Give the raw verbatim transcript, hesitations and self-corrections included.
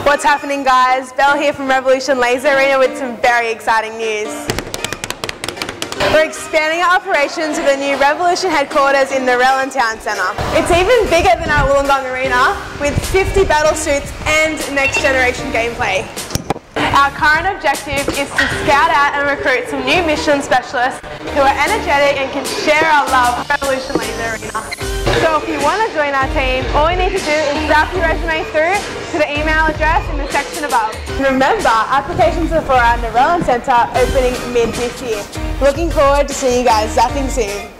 What's happening, guys? Belle here from Revolution Laser Arena with some very exciting news. We're expanding our operations with a new Revolution headquarters in the Rellan Town Centre. It's even bigger than our Wollongong Arena with fifty battle suits and next generation gameplay. Our current objective is to scout out and recruit some new mission specialists who are energetic and can share our love for Revolution Laser Arena. So if you want to join our team, all you need to do is zap your resume through to the email address in the section above. Remember, applications are for our Rellan Centre opening mid this year. Looking forward to seeing you guys zapping soon.